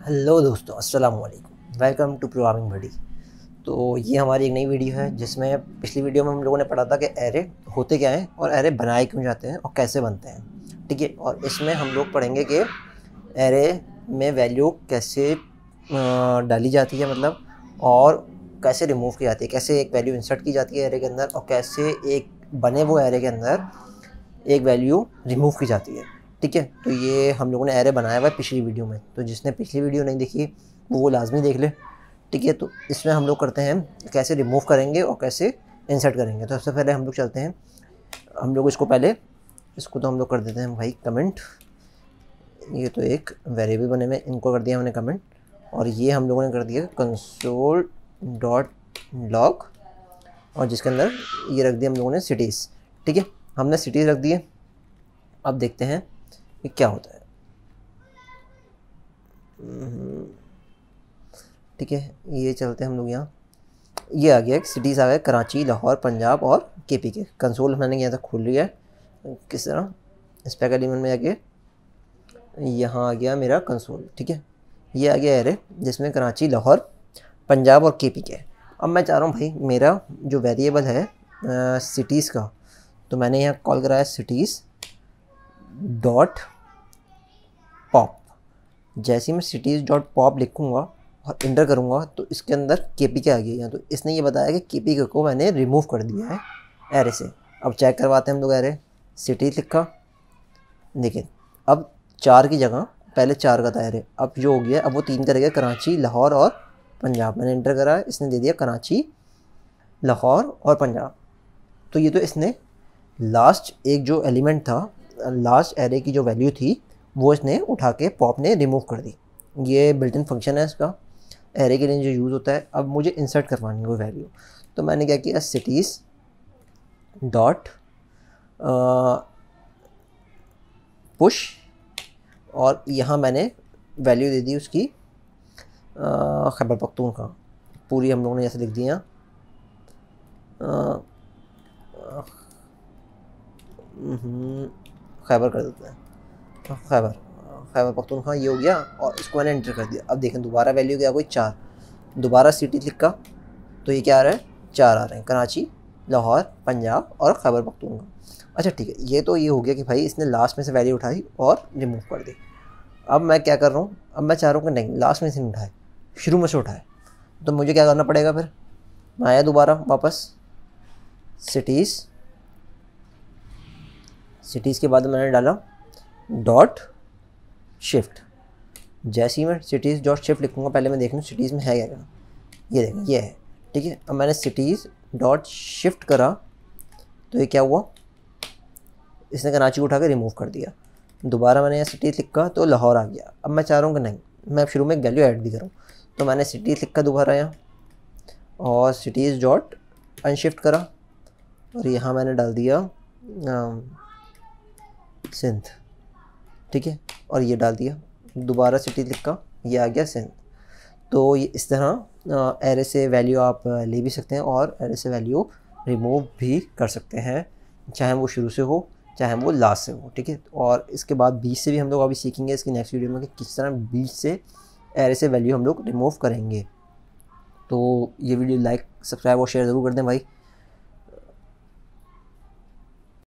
Hello दोस्तों, अस्सलाम वालेकुम। Welcome to programming buddy. तो ये हमारी एक नई वीडियो है जिसमें पिछली वीडियो में हम लोगों ने पढ़ा था कि एरे होते क्या हैं और एरे बनाए क्यों जाते हैं और कैसे बनते हैं। ठीक है, और इसमें हम लोग पढ़ेंगे कि एरे में वैल्यू कैसे डाली जाती है, मतलब, और कैसे रिमूव की जाती है, कैसे एक वैल्यू इंसर्ट की जाती है एरे के अंदर, और कैसे एक बने वो एरे के अंदर एक वैल्यू रिमूव की जाती है। ठीक है, तो ये हम लोगों ने एरे बनाया हुआ है पिछली वीडियो में, तो जिसने पिछली वीडियो नहीं देखी वो लाजमी देख ले। ठीक है, तो इसमें हम लोग करते हैं कैसे रिमूव करेंगे और कैसे इंसर्ट करेंगे। तो सबसे पहले हम लोग चलते हैं, हम लोग इसको तो हम लोग कर देते हैं भाई कमेंट। ये तो एक वेरिएबल बने हुए, इनको कर दिया हमने कमेंट, और ये हम लोगों ने कर दिया कंसोल डॉट लॉग, और जिसके अंदर ये रख दिया हम लोगों ने सिटीज़। ठीक है, हमने सिटीज़ रख दिए। अब देखते हैं कि क्या होता है। ठीक है, ये चलते हैं हम लोग यहाँ। ये आ गया, सिटीज़ आ गया कराची, लाहौर, पंजाब और केपी के। कंसोल मैंने यहाँ तक खोल लिया है। किस तरह स्पेक एलिमेंट में आके यहाँ आ गया मेरा कंसोल। ठीक है, ये आ गया एरे जिसमें कराची, लाहौर, पंजाब और केपी के। अब मैं चाह रहा हूँ भाई मेरा जो वेरिएबल है सिटीज़ का, तो मैंने यहाँ कॉल कराया सिटीज़ डॉट पॉप। जैसे ही मैं सिटीज़ डॉट पॉप लिखूँगा और इंटर करूँगा तो इसके अंदर केपी के आ गया यहाँ। तो इसने ये बताया कि केपी के को मैंने रिमूव कर दिया है एरे से। अब चेक करवाते हैं हम लोग एरे। सिटीज़ लिखा, देखिए अब 4 की जगह पहले 4 का था एरे, अब जो हो गया अब वो 3 का रह गया, कराची, लाहौर और पंजाब। मैंने इंटर करा, इसने दे दिया कराची, लाहौर और पंजाब। तो ये तो इसने लास्ट एक जो एलिमेंट था, लास्ट एरे की जो वैल्यू थी, वो इसने उठा के पॉप ने रिमूव कर दी। ये बिल्ट इन फंक्शन है इसका, एरे के लिए जो यूज़ होता है। अब मुझे इंसर्ट करवानी है वो वैल्यू, तो मैंने क्या किया, सिटीज़ डॉट पुश, और यहाँ मैंने वैल्यू दे दी उसकी खैबर पख्तूनख्वा। पूरी हम लोगों ने जैसे लिख दिया खैबर कर देते हैं, खैबर पख्तूनख्वा ये हो गया, और इसको मैंने एंटर कर दिया। अब देखें दोबारा वैल्यू क्या कोई 4, दोबारा सिटी लिखा तो ये क्या आ रहा है, 4 आ रहे हैं, कराची, लाहौर, पंजाब और खैबर पख्तूनख्वा। अच्छा ठीक है, ये तो ये हो गया कि भाई इसने लास्ट में से वैल्यू उठाई और रिमूव कर दी। अब मैं क्या कर रहा हूँ, अब मैं चाह रहा हूँ कि नहीं लास्ट में से नहीं उठाए, शुरू में से उठाए। तो मुझे क्या करना पड़ेगा, फिर मैं आया दोबारा वापस सिटीज़ के बाद मैंने डाला डॉट शिफ्ट। जैसे ही मैं सिटीज़ डॉट शिफ्ट लिखूँगा, पहले मैं देख लूँ सिटीज़ में है क्या, ये देखें ये है। ठीक है, अब मैंने सिटीज़ डॉट शिफ्ट करा तो ये क्या हुआ, इसने कराची को उठा के रिमूव कर दिया। दोबारा मैंने यहाँ सिटीज़ लिखा तो लाहौर आ गया। अब मैं चाह रहा हूँ कि नहीं मैं शुरू में एक वैल्यू ऐड भी करूँ, तो मैंने सिटीज़ लिखा दोबारा यहाँ, और सिटीज़ डॉट अनशिफ्ट करा, और यहाँ मैंने डाल दिया सिंध। ठीक है, और ये डाल दिया, दोबारा सिटी लिखा, ये आ गया सिंध। तो ये इस तरह एरे से वैल्यू आप ले भी सकते हैं और एरे से वैल्यू रिमूव भी कर सकते हैं, चाहे वो शुरू से हो चाहे वो लास्ट से हो। ठीक है, और इसके बाद बीच से भी हम लोग अभी सीखेंगे इसकी नेक्स्ट वीडियो में कि किस तरह बीच से एरे से वैल्यू हम लोग रिमूव करेंगे। तो ये वीडियो लाइक, सब्सक्राइब और शेयर ज़रूर कर दें भाई।